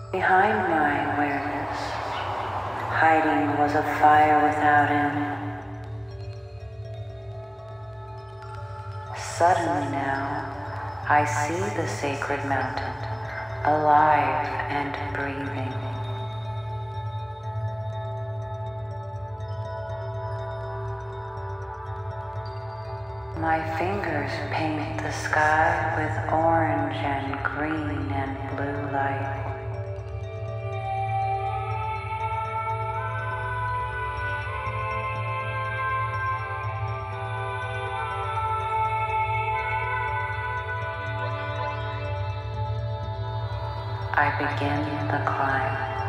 Behind my awareness, hiding was a fire without end. Suddenly now, I see the sacred mountain, alive and breathing. My fingers paint the sky with orange and green and blue light. I begin the climb.